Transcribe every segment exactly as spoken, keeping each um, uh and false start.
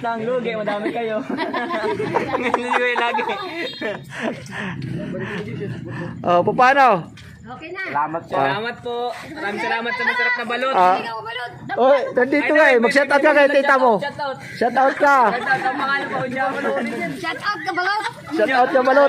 lang, lugi, madami kayo. Hindi ko yung lagi. Oh, paano? Okay na. Salamat po. Salamat po. Maraming salamat sa masarap na balot. Ah. Oh, nandito nga eh. Mag-shout out ka kay tita mo. Shout out ka. Shout out ang mga po dyan. Shout out ka balot. Shout out ka balot.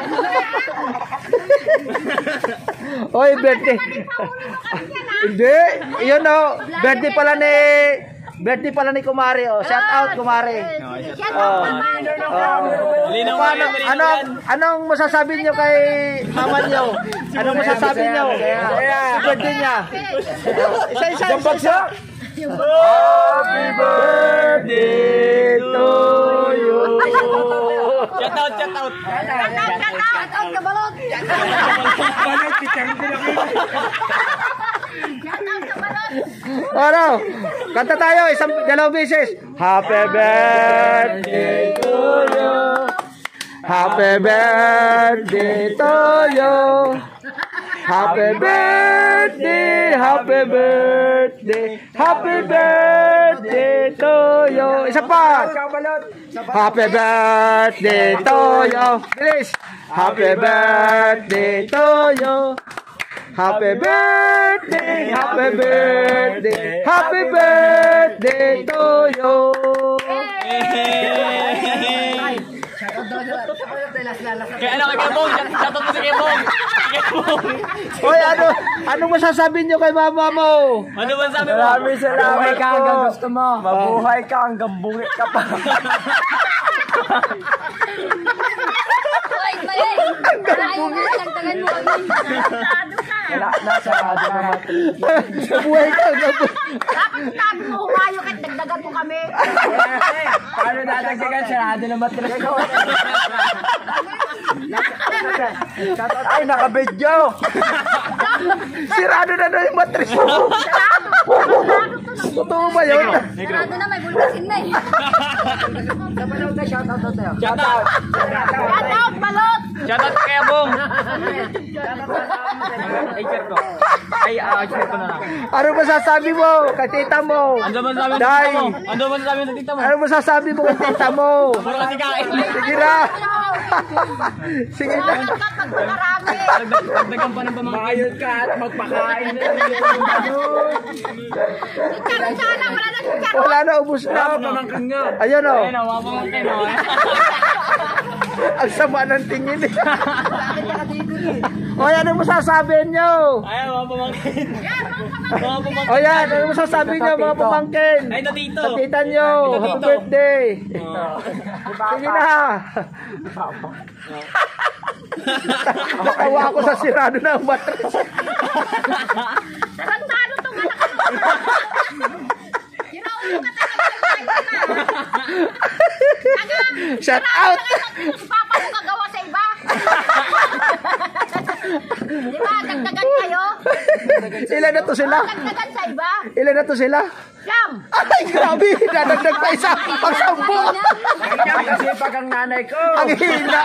Oy, birthday. Hindi. Yun oh. Birthday pala ni Birthday pala ni Kumari oh. Shout out Kumari. Shout out naman. Linaw Paano, ano, anong masasabi niyo kay mama niyo? Anong masasabi niyo? Sa birthday niya. Isa-isa. Isa-isa. Happy birthday to you. Shout out, shout out. Shout out ka balot. Ano? Kanta tayo isang dalawang beses. Happy birthday to you. Happy birthday to you. Happy birthday, happy birthday, happy birthday to you. Isa pa. Happy birthday to you. Bilis. Happy birthday to you. Happy birthday, happy birthday, happy birthday to you. Kaya ano kay Kebong? Shout out mo si Kebong. Hoy, ano, ano masasabi niyo kay mama mo? Ano ba sabi mo? Maraming salamat ka hanggang gusto mo. Mabuhay ka hanggang bungi ka pa. Hoy, mali. Ayaw na, dagdagan mo kami. Wala na sa radio naman. Mabuhay ka. Dapat sabi mo, humayo ka, dagdagan mo kami. Paano dadagdagan? Sarado na matras ko. Ay, naka-video. Sirado na na yung matris mo. Totoo ba yun? Sarado na, may bulbasin na eh. Shout out. Shout out, balot. Shout out kay Kebong. Ay, share ko. Ay, ah, share ko na lang. Ano masasabi mo kay tita mo? Ano ba sabi ng Day. tita mo? Ano ba sabi ng tita mo? Ano masasabi mo kay tita mo? Puro kasi kain. Sige na. Sige na. Salamat ka, pagpakarami. Dagdag- Dagdagan pa ng pamangkin. Mayod ka at magpakain na. Chicharon sana, wala na chicharon. Wala na, ubus na. Pamangkin nga. Ayun o. Ayun, mga pamangkin. oh. Ang sama ng tingin eh. O yan, ano masasabi nyo? Ayun, mga pamangkin. Mga pamangkin. O yan, ano masasabi nyo mga pamangkin? Ay, na dito. Sa tita nyo, Ito, happy dito. birthday. Sige na. Nakawa ako sa sirado ng matras. Santado tong anak ko. Ginaulo ka talaga. Shout out. Papa mo kagawa sa iba. Di ba, dagdagan kayo? Ilan na to sila? Dagdagan sa iba. Ilan na to sila? Siyam. Ay, grabe. Dadagdag pa isa. Pag sampo. Kasi pag ang nanay ko. Ang hina.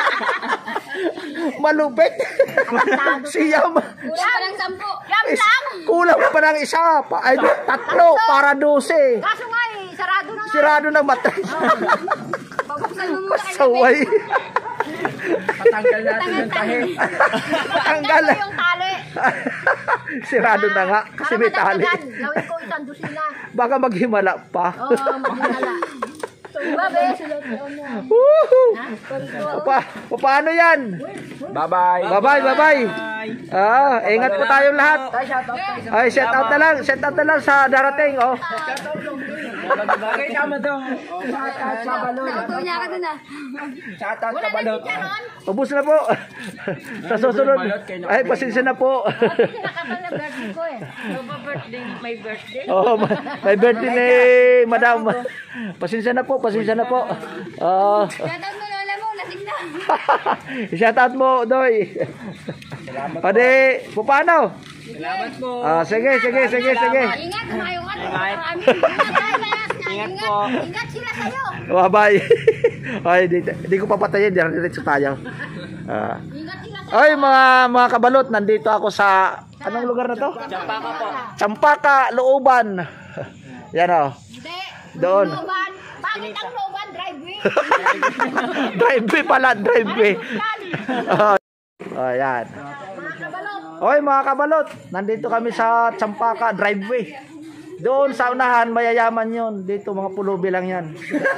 Malupit. Siyam. Kulang pa ng sampu. Siyam lang. Kulang pa ng isa. Pa, ay, tatlo para dose. Kaso nga eh, sarado na nga. Sirado ng matras. Pabuksan mo muna kayo. Saway. Patanggal natin yung tahi. Tanggal. Tanggal yung tali. Sirado na nga. Kasi may tali. Para madagdagan, gawin ko isang dusina. Baka maghimala pa. Oo, maghinala. So, iba be. Woohoo! Pa, paano yan? Bye-bye. Bye-bye, bye-bye. Ah, ingat po tayong lahat. Ay, shout out na lang. Shout out na lang sa darating, oh. Bagay ka mo daw. Shout out sa balon. Nauto niya ka dun ah. Shout out Wala sa na balon. siya ron. Ubus na po. Sa susunod. Ay, pasensya na po. Nakakal na birthday ko eh. Ano ba birthday? May birthday? Oh, may- may birthday ni Madam. Pasensya na po, pasensya na po. Oh. Shoutout mo lola mo, lasing na. Shout out mo, Doy. Pwede, po paano? Salamat po. Ah, sige, sige, sige, sige. Ingat, kumayo ka. Ingat. Ingat po. Ingat sila sa'yo. Bye-bye. Ay, di, di ko papatayin, diretso tayo. Ah. Ingat sila sa'yo. Ay, mga mga kabalot, nandito ako sa anong lugar na to? Champaka po. Champaka, Looban. Yan oh. Hindi. Doon. Looban. Bakit ang loban driveway? Driveway pala, driveway. Oh, oh, yan. Mga kabalot. Oy, mga kabalot, nandito kami sa Champaka driveway. Doon sa unahan, mayayaman yun. Dito, mga pulubi lang yan.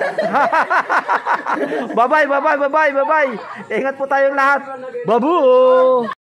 Bye-bye, bye-bye, bye-bye, bye-bye. Ingat po tayong lahat. Babu!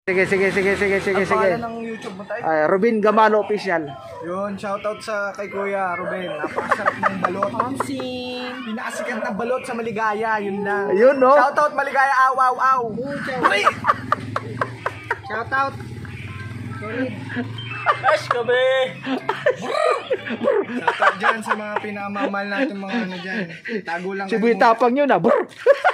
Sige, sige, sige, sige, sige, Ang sige. pangalan ng YouTube mo tayo? Ay, Robin Gamalo Official. Yun, shoutout sa kay Kuya Ruben. Napakasarap ng balot. Hamsing. Pinakasikat na balot sa Maligaya, yun lang. Ayun, no? Shoutout Maligaya, aw, aw, aw. Uy! Shoutout. Ash kami! Shoutout dyan sa mga pinamamahal natin mga ano dyan. Tago lang. Si kayo Buy muna. Tapang yun ah. Brr.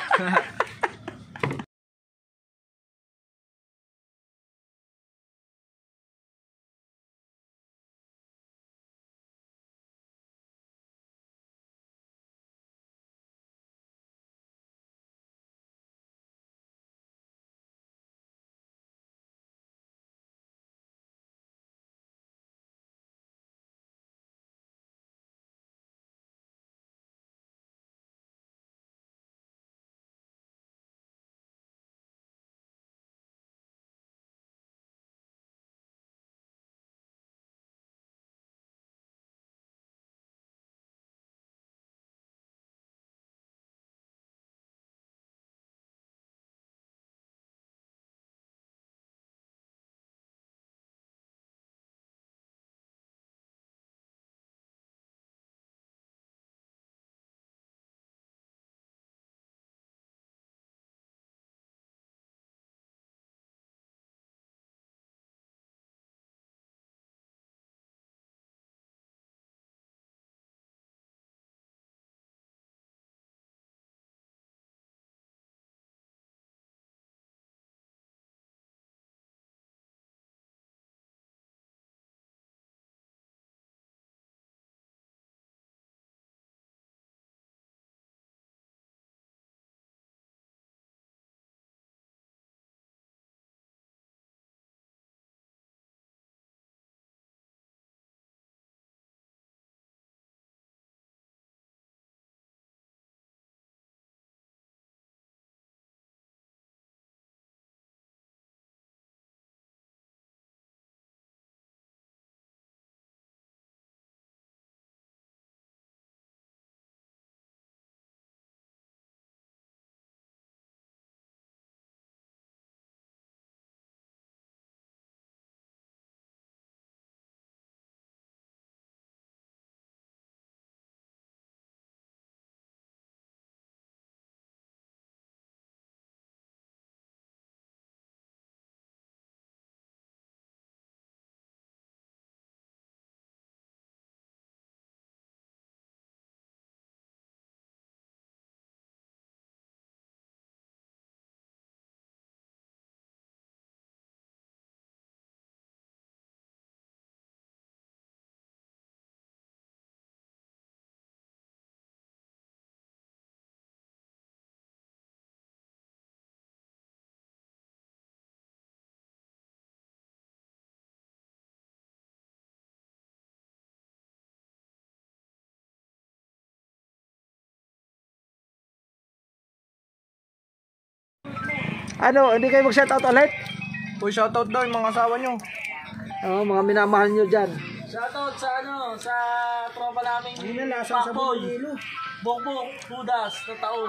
Ano, hindi kayo mag-shoutout ulit? Uy, shoutout daw yung mga asawa nyo. Oo, mga minamahal nyo dyan. Shoutout sa ano, sa tropa namin Ano na, lasang sa Papoy, Bukilo. Bokbok, Budas, na taon.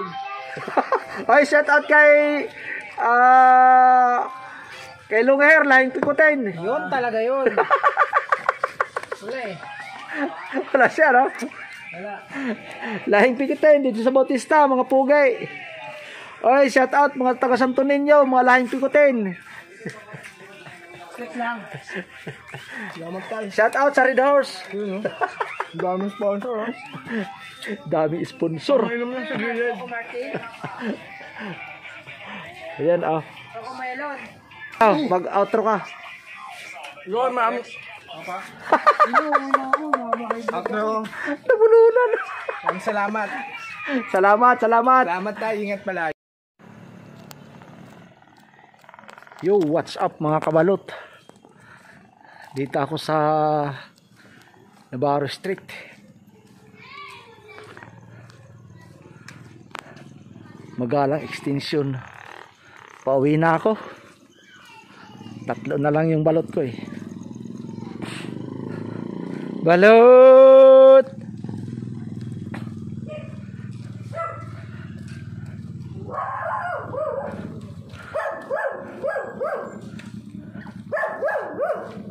Ay, shoutout kay... Ah... kay Lungher, lahing pikutin. Yun talaga yun. Wala eh. Wala siya, no? Wala. Lahing pikutin dito sa Bautista, mga pugay. Oy, shoutout mga taga Santo Niño, mga lahing pikutin. Click lang. Salamat tayo. Shoutout sa Red Horse. Yun, no? Daming sponsor, oh. Dami sponsor. Inom lang sa gilid. Ayan, ah. Ah, mag-outro ka. Yun, ma'am. Outro. Nabulunan. Maraming salamat. Salamat, salamat. Salamat tayo. Ingat pala. Yo, what's up mga kabalot? Dito ako sa Navarro Street. Magalang extension. Pauwi na ako. Tatlo na lang yung balot ko eh. Balot!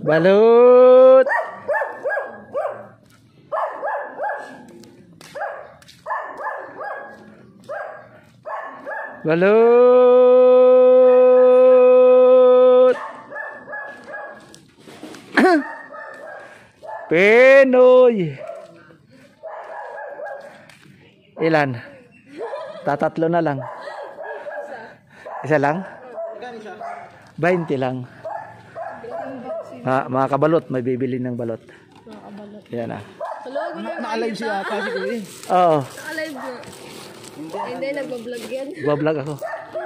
Balut. Balut. Pinoy. Ilan? Tatatlo na lang. Isa lang? twenty lang. Ha, mga kabalot, may bibili ng balot. Mga kabalot. Yan ah. Naka-live siya ata si Kuya. Oo. Naka-live bro. Hindi, nagbablog yan. Bablog ako.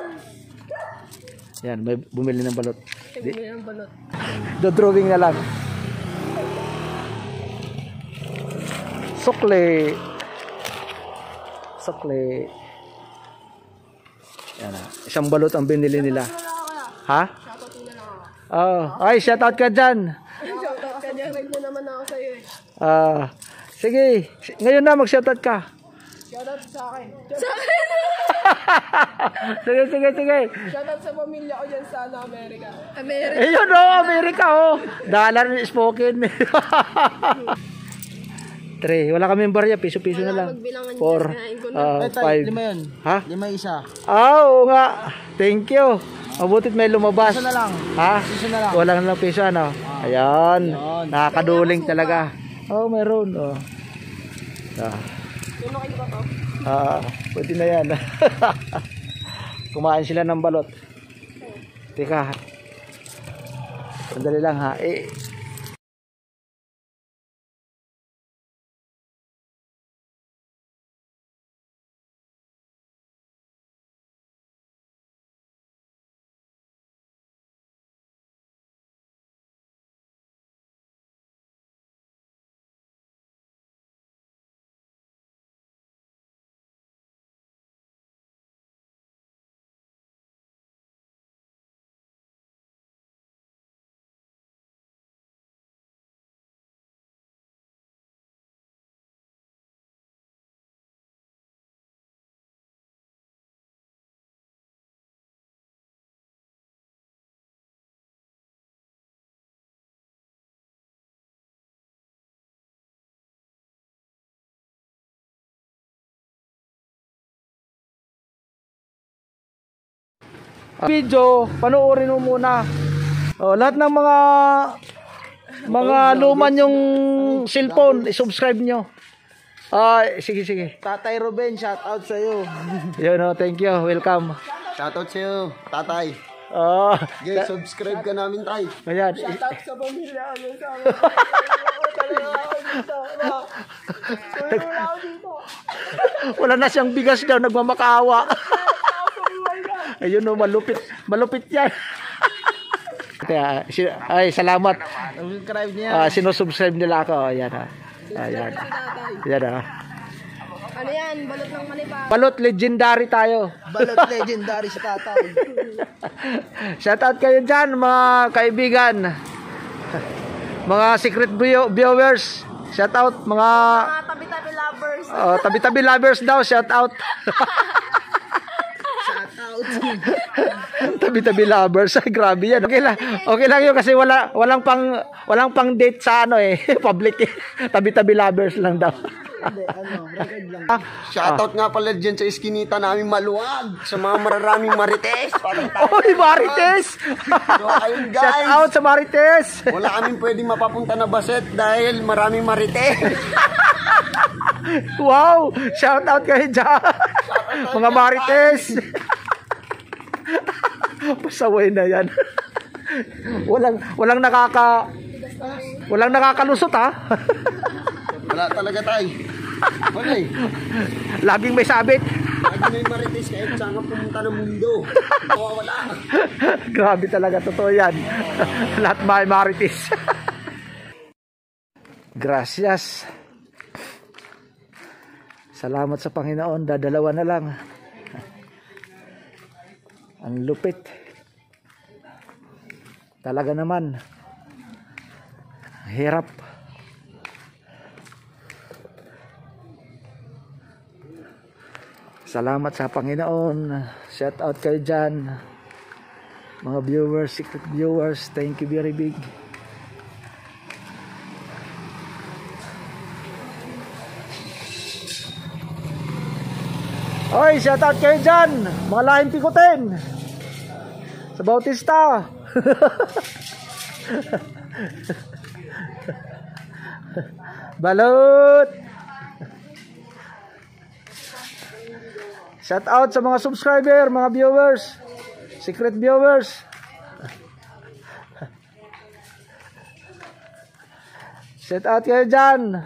Yan, may bumili ng balot. Di, Bumili ng balot. dodrawing na lang. Sukle. Sukle. Yan ah. Isang balot ang binili nila. Ha? Oh, ay, shout out ka dyan. Shoutout ka dyan. Ride mo naman ako sa'yo eh. Ah, sige. Ngayon na mag-shout out ka. Shoutout sa akin. Sa akin? Sige, sige, sige. Shoutout sa pamilya ko dyan sa ano, Amerika. Amerika? Eh, yun oh, Amerika oh. Dollar spoken. Three. Wala kaming barya. Piso-piso na lang. Magbilangan dyan. Four. Kinain ko na. Uh, Ay, tay, five. lima yun. Ha? Lima isa. Ah, oo nga. Thank you. Mabutit may lumabas. Piso na lang. Ha? Piso na lang. Wala na lang piso ano. Ayan. Ayan. Nakakaduling talaga. Oh, meron. Oh. Ah. Tunukin ko to. Ah, pwede na yan. Kumain sila ng balot. Teka. Sandali lang ha. Eh, video, panoorin mo muna. Oh, lahat ng mga mga luman yung cellphone, i-subscribe nyo. Ah, sige sige. Tatay Ruben, shout out sa iyo. Yun oh, thank you. Welcome. Shout out sa iyo, tatay. Oh, Guys, subscribe ka namin, tay. ayan. Shoutout sa pamilya ko dyan sa amin. Wala na siyang bigas daw, nagmamakaawa. Ayun oh, malupit. Malupit yan. Kaya, si- ay, salamat. Subscribe niya. Ah, sinusubscribe nila ako. Ayan ha. Ayan. Ayan ha. Ano yan? Balot ng manipa. Balot, legendary tayo. Balot legendary sa tatay. Shoutout kayo dyan, mga kaibigan. Mga secret view- viewers. Shoutout, mga Mga tabi-tabi lovers. oh, tabi-tabi lovers daw. Shoutout. Tabi-tabi lovers. Ay, grabe yan. Okay lang. Okay lang yun kasi wala walang pang walang pang date sa ano eh, public. Eh. Tabi-tabi lovers lang daw. Hindi, ano, record lang. Shoutout nga pala dyan sa iskinita namin maluwag. Sa mga mararaming marites. Oy, Marites! So, ayun, guys. Shout out sa Marites! Wala kaming pwedeng mapapunta na baset dahil maraming marites. Wow! Shout out kayo dyan! Mga Marites! Pasaway na yan. walang walang nakaka walang nakakalusot ha. Wala talaga, tay. Wala eh. Laging may sabit. Lagi na yung marites kahit saan ka pumunta ng mundo. Wala. Grabe talaga, totoo yan. Lahat may Marites. Gracias. Salamat sa Panginoon. Dadalawa na lang. Ang lupit. Talaga naman. Hirap. Salamat sa Panginoon. Shout out kayo dyan. Mga viewers, secret viewers. Thank you very big. Oy, shout out kayo dyan, mga lahing pikutin sa Bautista. Balot. Shout out sa mga subscriber, mga viewers, secret viewers. Shout out kayo dyan,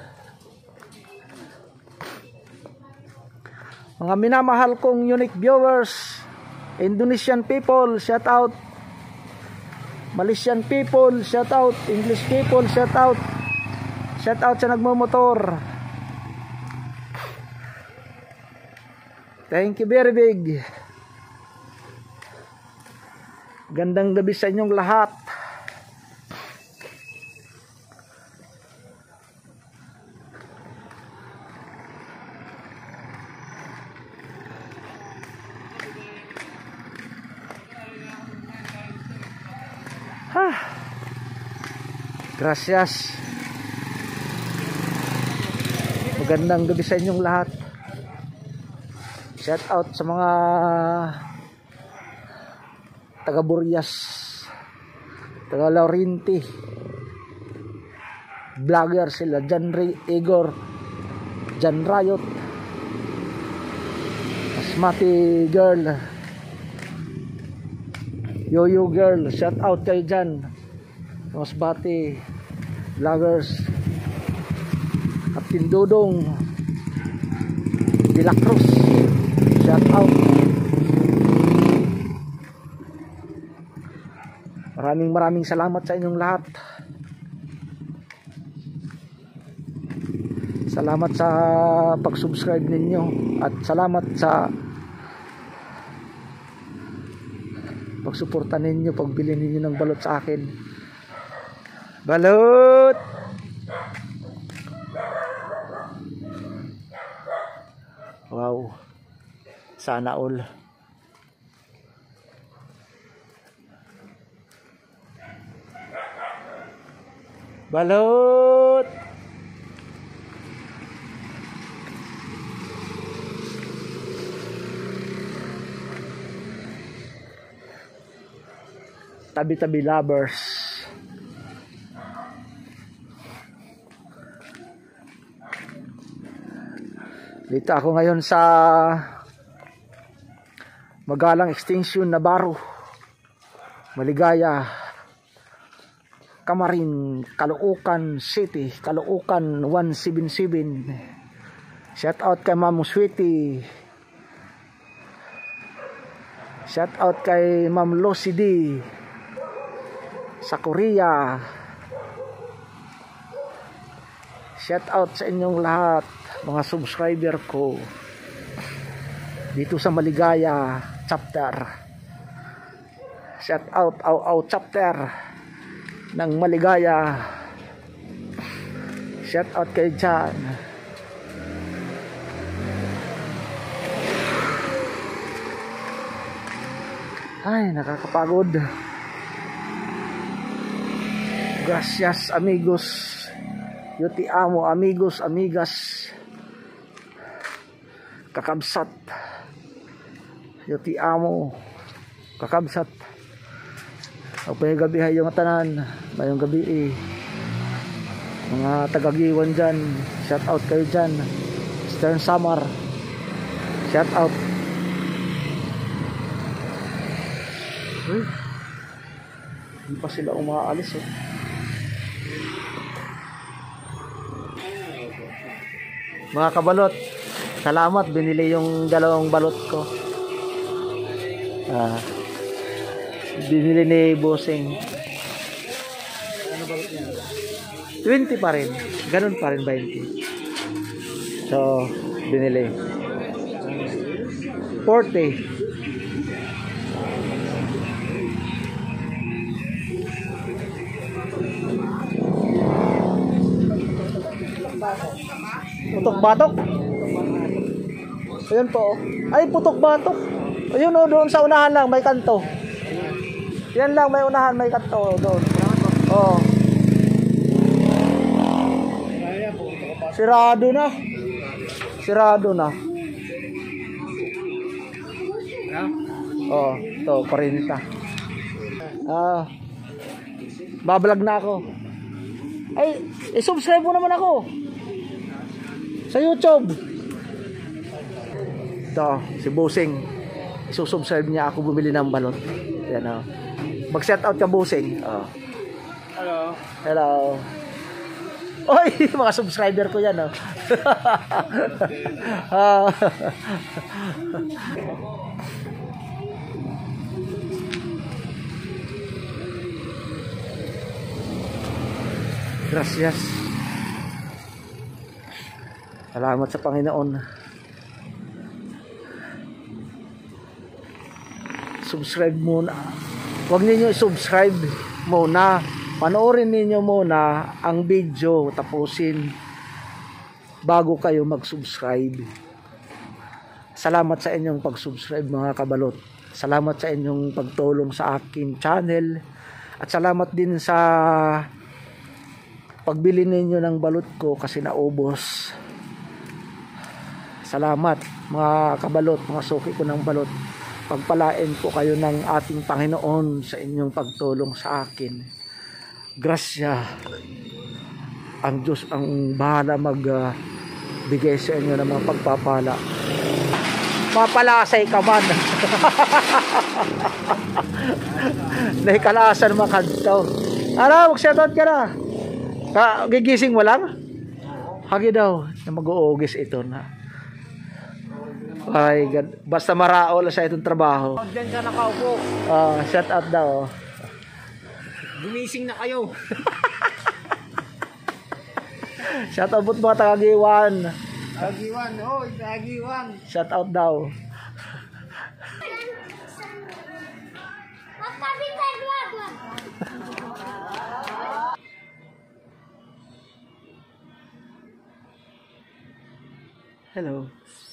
mga minamahal kong unique viewers, Indonesian people, shout out. Malaysian people, shout out. English people, shout out. Shout out sa nagmumotor. Thank you very big. Gandang gabi sa inyong lahat. Ah, gracias. Magandang gabi sa inyong lahat. Shout out sa mga taga Burias, taga Laurinti, vlogger sila, Jan Ray, Igor, Jan Riot, Asmati Girl, Yoyo Girl, shout out kayo dyan, Masbati vloggers, Captain Dodong De La Cruz, shout out. Maraming maraming salamat sa inyong lahat. Salamat sa pag-subscribe ninyo at salamat sa pagsuporta ninyo, pagbili ninyo ng balot sa akin. Balot! Wow, sana all. Balot! Tabi-tabi lovers. Dito ako ngayon sa Magalang Extension, Navarro, Maligaya, Kamarin, Caloocan City, Caloocan one seven seven. Shout out kay Ma'am Sweetie. Shout out kay Ma'am Lucy D sa Korea. Shout out sa inyong lahat, mga subscriber ko dito sa Maligaya chapter. Shout out au au chapter ng Maligaya. Shout out kay Jan. Ay, nakakapagod. Gracias amigos. Yo te amo amigos, amigas. Kakabsat. Yo te amo. Kakabsat. O pa gabi hay yung tanan. Mayong gabi eh. Mga tagagiwan dyan. Shout out kayo dyan. Stern Samar. Shout out. Uy. Hindi pa sila umaalis eh. Mga kabalot, salamat, binili yung dalawang balot ko. Ah, binili ni Bossing. Ano balot niya? twenty pa rin. Ganun pa rin, twenty. So, binili. forty. Putok batok. Ayun po. Ay, putok batok. Ayun o, doon sa unahan lang, may kanto. Yan lang, may unahan, may kanto doon. Oh. Sirado na. Sirado na. Oh, to forty. Ah. Bablog na ako. Ay, i-subscribe mo naman ako. Sa YouTube. Ito, si Busing. Isusubscribe niya ako bumili ng balot. Yan o. Mag-set out ka, Busing. Oh. Hello. Hello. Oy, mga subscriber ko yan, oh. Ah. Gracias. Salamat sa Panginoon. Subscribe muna. Huwag niyo i-subscribe muna. Panoorin ninyo muna ang video, tapusin bago kayo mag-subscribe. Salamat sa inyong pag-subscribe, mga kabalot. Salamat sa inyong pagtulong sa aking channel. At salamat din sa pagbili ninyo ng balot ko kasi naubos. Salamat mga kabalot, mga suki ko ng balot. Pagpalain po kayo ng ating Panginoon sa inyong pagtulong sa akin. Grasya. Ang Diyos ang bahala magbigay uh, sa inyo ng mga pagpapala. Mapalasay ka man. Nahikalasan mga kanto. Ano, mag-shoutout ka na. Ka, gigising mo lang? Hagi daw na mag-uugis ito na. Ay, God. Basta marao lang sa itong trabaho. Diyan siya nakaupo. Uh, shout out daw. Gumising na kayo. Shout out mga taga-Giwan. Tagiwan, oy, tagiwan. Shout out daw. Hello.